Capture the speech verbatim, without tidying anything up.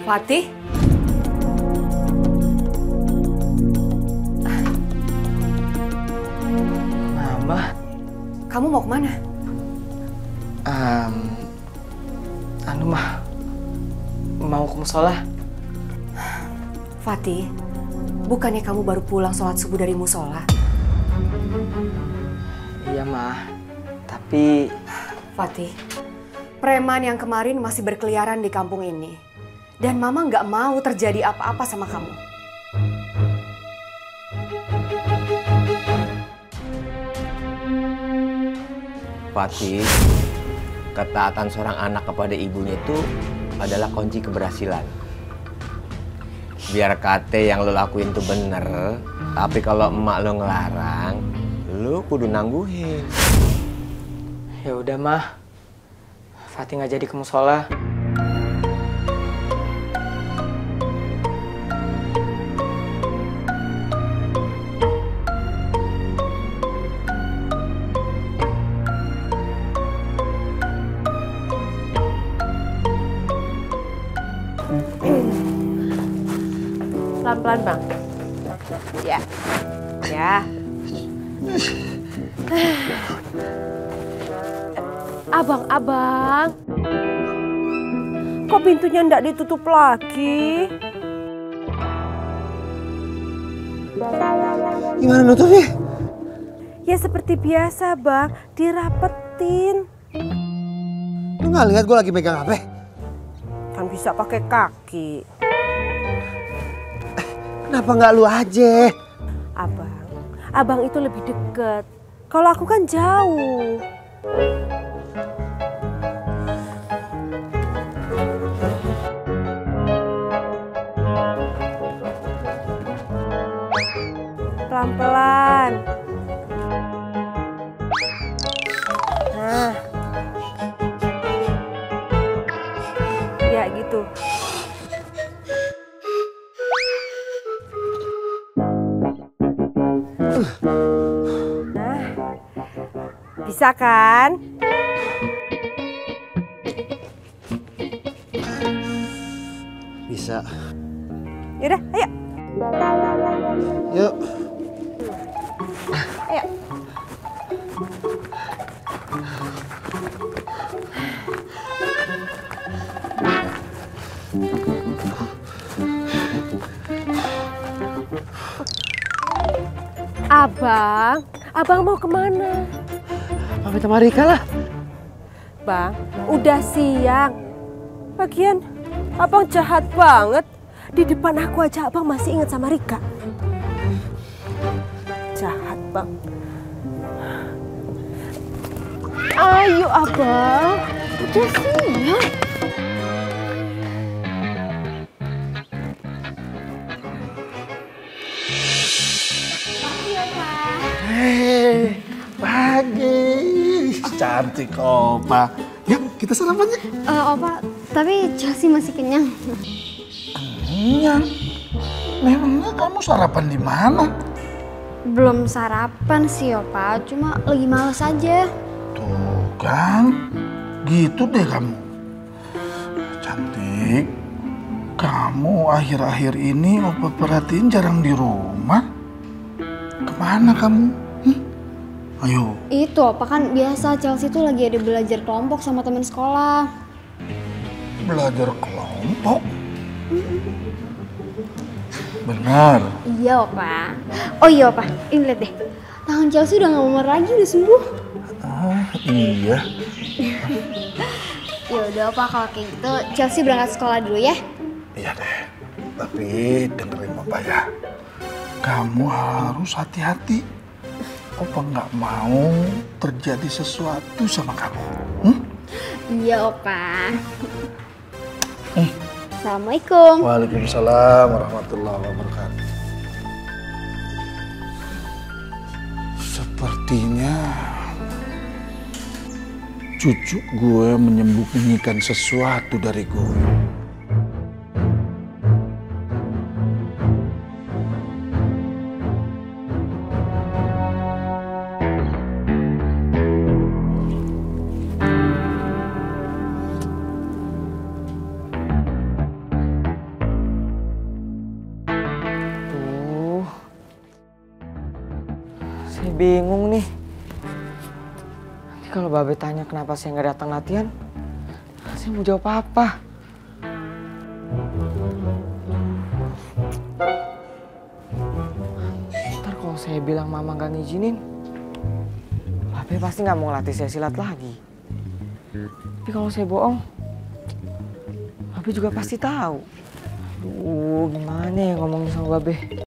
Fatih? Mama? Kamu mau kemana? Um, anu mah, mau ke musola. Fatih, bukannya kamu baru pulang sholat subuh dari musola? Iya mah, tapi... Fatih, preman yang kemarin masih berkeliaran di kampung ini. Dan Mama nggak mau terjadi apa-apa sama kamu. Fatih, ketaatan seorang anak kepada ibunya itu adalah kunci keberhasilan. Biar kate yang lo lakuin tuh bener, tapi kalau emak lo ngelarang, lo kudu nangguhin. Ya udah mah, Fatih nggak jadi ke musola. Pelan-pelan bang. Ya, ya. Abang-abang, kok pintunya ndak ditutup lagi? Gimana nutupnya? Ya seperti biasa bang, dirapetin. Lu nggak lihat gue lagi megang H P? Kan bisa pakai kaki. Kenapa nggak lu aja? Abang, abang itu lebih deket. Kalau aku kan jauh. Pelan-pelan. Nah. Ya gitu. Nah. Bisa kan? Bisa. Yaudah, ayo. Yuk. Ayo. Abang, abang mau kemana? Pamit sama Rika lah. Bang, udah siang. Bagian abang jahat banget. Di depan aku aja abang masih ingat sama Rika. Jahat bang. Ayo abang, udah siang. Hei, pagi. Cantik Opa. Yuk, kita sarapan yuk. Uh, Opa, tapi Chelsea masih kenyang. Kenyang? Memangnya kamu sarapan di mana? Belum sarapan sih, Opa. Cuma lagi males aja. Tuh kan, gitu deh kamu. Cantik, kamu akhir-akhir ini Opa perhatiin jarang di rumah. Kemana kamu? Hm? Ayo. Itu, Opa, kan biasa Chelsea tuh lagi ada belajar kelompok sama teman sekolah. Belajar kelompok? Benar. Iya, Opa. Oh iya, Opa. Ini lihat deh. Tangan Chelsea udah gak memar lagi, udah sembuh. Oh, iya. Ya udah, Opa, kalau kayak gitu Chelsea berangkat sekolah dulu ya. Iya deh. Tapi dengerin Opa ya. Kamu harus hati-hati. Opa nggak mau terjadi sesuatu sama kamu. Hm? Iya, Opa. Eh. Assalamualaikum. Waalaikumsalam warahmatullahi wabarakatuh. Sepertinya cucu gue menyembunyikan sesuatu dari gue. Saya bingung nih. Nanti kalau Babe tanya kenapa saya nggak datang latihan, saya mau jawab apa? Ntar kalau saya bilang Mama nggak ngizinin, Babe pasti nggak mau ngelatih saya silat lagi. Tapi kalau saya bohong, Babe juga pasti tahu. Aduh, gimana ya ngomongin sama Babe?